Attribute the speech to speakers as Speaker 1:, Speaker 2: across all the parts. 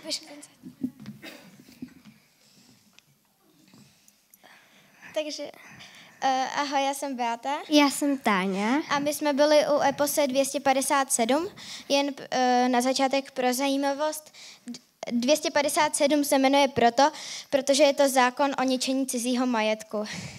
Speaker 1: Takže ahoj, já jsem Beata.
Speaker 2: Já jsem Táňa.
Speaker 1: A my jsme byli u epose 257, jen na začátek pro zajímavost. 257 se jmenuje protože je to zákon o ničení cizího majetku.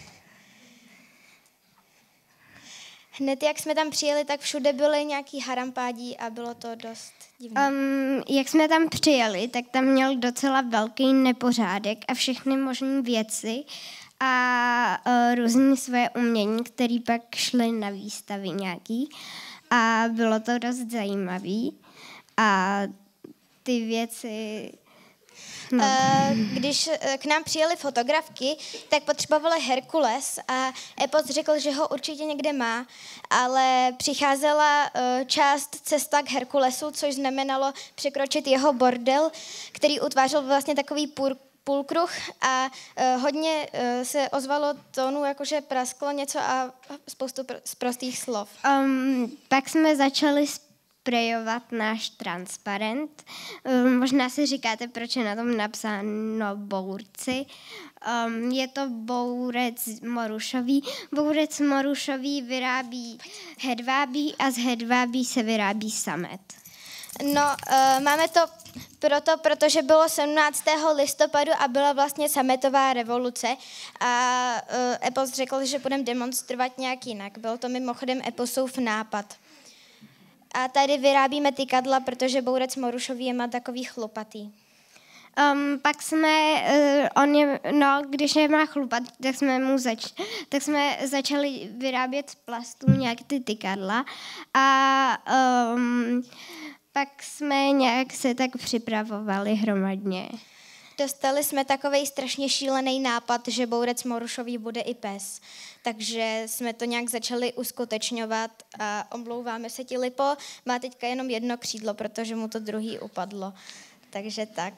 Speaker 1: Hned jak jsme tam přijeli, tak všude byly nějaký harampádí a bylo to dost divné.
Speaker 2: Jak jsme tam přijeli, tak tam měl docela velký nepořádek a všechny možné věci a různé svoje umění, které pak šly na výstavy nějaký. A bylo to dost zajímavý. A ty věci...
Speaker 1: No. Když k nám přijeli fotografky, tak potřebovali Herkules a Epos řekl, že ho určitě někde má, ale přicházela část cesta k Herkulesu, což znamenalo překročit jeho bordel, který utvářel vlastně takový půlkruh a hodně se ozvalo tónu, jakože prasklo něco a spoustu prostých slov.
Speaker 2: Pak jsme začali sprejovat náš transparent. Možná si říkáte, proč je na tom napsáno bourci. Je to bourec morušový. Bourec morušový vyrábí hedvábí a z hedvábí se vyrábí samet.
Speaker 1: No, máme to protože bylo 17. listopadu a byla vlastně sametová revoluce a Epos řekl, že budeme demonstrovat nějak jinak. Byl to mimochodem Eposův nápad. A tady vyrábíme tykadla, protože bourec morušový je má takový chlupatý.
Speaker 2: Pak jsme, když nemá chlupat, tak jsme začali vyrábět z plastů nějak ty tykadla a pak jsme nějak se tak připravovali hromadně.
Speaker 1: Dostali jsme takovej strašně šílený nápad, že bourec morušový bude i pes. Takže jsme to nějak začali uskutečňovat a omlouváme se ti, Lipo. Má teďka jenom jedno křídlo, protože mu to druhý upadlo. Takže tak.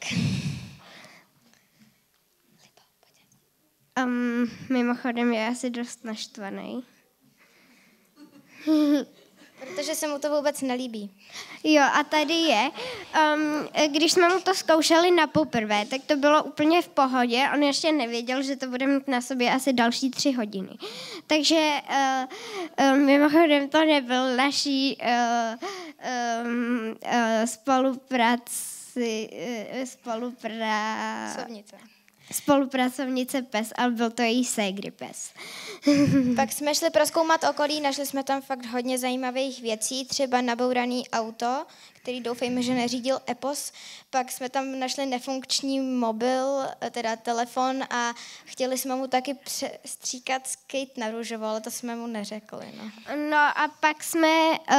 Speaker 2: Mimochodem je asi dost naštvaný.
Speaker 1: Protože se mu to vůbec nelíbí.
Speaker 2: Jo, a tady je, když jsme mu to zkoušeli na poprvé, tak to bylo úplně v pohodě. On ještě nevěděl, že to bude mít na sobě asi další 3 hodiny. Takže mimochodem to nebyl naší spolupracovnice pes, ale byl to její ségry pes.
Speaker 1: Pak jsme šli prozkoumat okolí, našli jsme tam fakt hodně zajímavých věcí, třeba nabouraný auto, který doufejme, že neřídil Epos. Pak jsme tam našli nefunkční mobil, teda telefon a chtěli jsme mu taky stříkat skate na růžovo, ale to jsme mu neřekli.
Speaker 2: No a pak jsme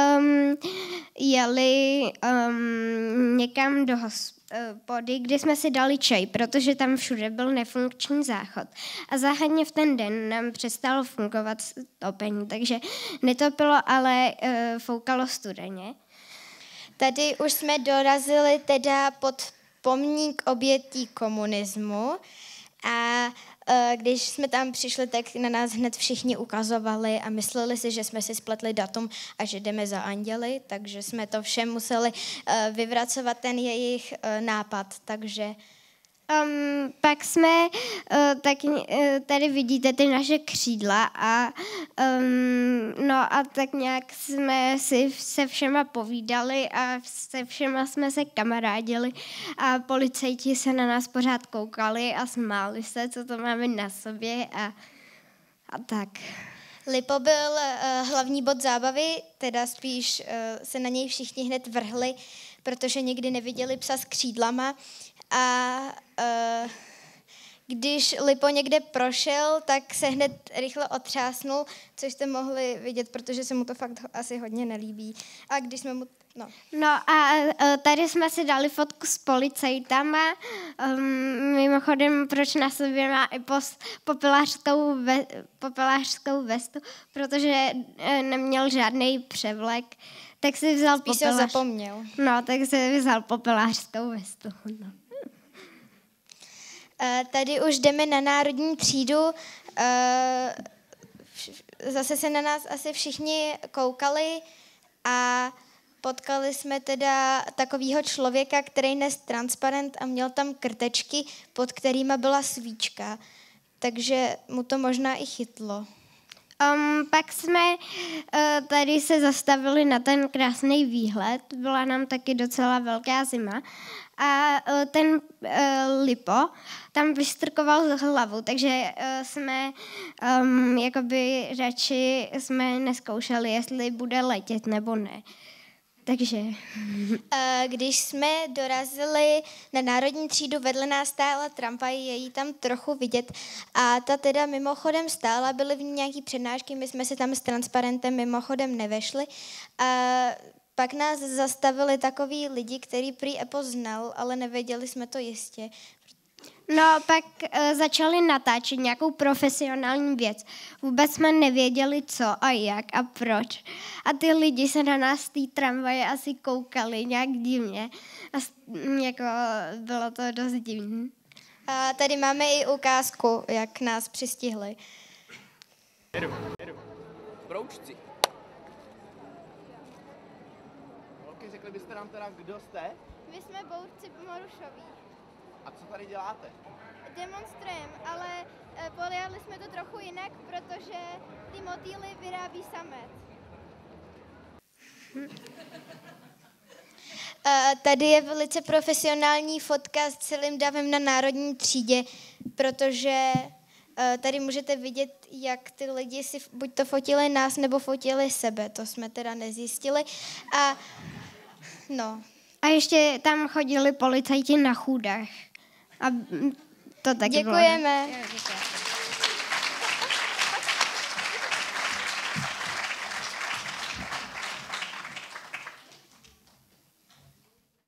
Speaker 2: jeli někam do hospody, kde jsme si dali čaj, protože tam všude byl nefunkční záchod. A záhadně v ten den nám přestalo fungovat topení, takže netopilo, ale foukalo studeně.
Speaker 1: Tady už jsme dorazili teda pod pomník obětí komunismu a když jsme tam přišli, tak na nás hned všichni ukazovali a mysleli si, že jsme si spletli datum a že jdeme za anděli, takže jsme to všem museli vyvracovat ten jejich nápad, takže...
Speaker 2: Pak jsme, tady vidíte ty naše křídla a tak nějak jsme si se všema povídali a se všema jsme se kamarádili a policajti se na nás pořád koukali a smáli se, co to máme na sobě a tak.
Speaker 1: Lipo byl hlavní bod zábavy, teda spíš se na něj všichni hned vrhli, protože nikdy neviděli psa s křídlama. A když Lipo někde prošel, tak se hned rychle otřásnul, což jste mohli vidět, protože se mu to fakt asi hodně nelíbí. A když jsme mu...
Speaker 2: No a tady jsme si dali fotku s policajtama. Mimochodem, proč na sobě má Epos popelářskou vestu, protože neměl žádný převlek, tak si vzal
Speaker 1: zapomněl.
Speaker 2: No, tak si vzal popelářskou vestu. No.
Speaker 1: Tady už jdeme na národní třídu. Zase se na nás asi všichni koukali a potkali jsme teda takového člověka, který nes transparent a měl tam krtečky, pod kterýma byla svíčka. Takže mu to možná i chytlo.
Speaker 2: Pak jsme tady se zastavili na ten krásný výhled. Byla nám taky docela velká zima. A ten Lipo tam vystrkoval hlavu, takže jsme jakoby radši jsme neskoušeli, jestli bude letět nebo ne. Takže...
Speaker 1: Když jsme dorazili na národní třídu, vedle nás stála tramvaj, je jí tam trochu vidět a ta teda mimochodem stála, byly v ní nějaký přednášky, my jsme se tam s transparentem mimochodem nevešli. Pak nás zastavili takový lidi, který prý EPO znal, ale nevěděli jsme to jistě.
Speaker 2: No, pak začali natáčet nějakou profesionální věc. Vůbec jsme nevěděli, co a jak a proč. A ty lidi se na nás z té tramvaje asi koukali nějak divně. A jako bylo to dost divné.
Speaker 1: A tady máme i ukázku, jak nás přistihli.
Speaker 3: Jedu. Broučci. Holky, řekli byste nám teda, kdo jste?
Speaker 4: My jsme bouřci Morušoví.
Speaker 3: A co tady děláte?
Speaker 4: Demonstrujeme, ale pojali jsme to trochu jinak, protože ty motýly vyrábí samet.
Speaker 1: Tady je velice profesionální fotka s celým davem na národní třídě, protože tady můžete vidět, jak ty lidi si buď to fotili nás, nebo fotili sebe. To jsme teda nezjistili.
Speaker 2: A ještě tam chodili policajti na chůdách. A to taky
Speaker 1: Děkujeme.
Speaker 2: bylo.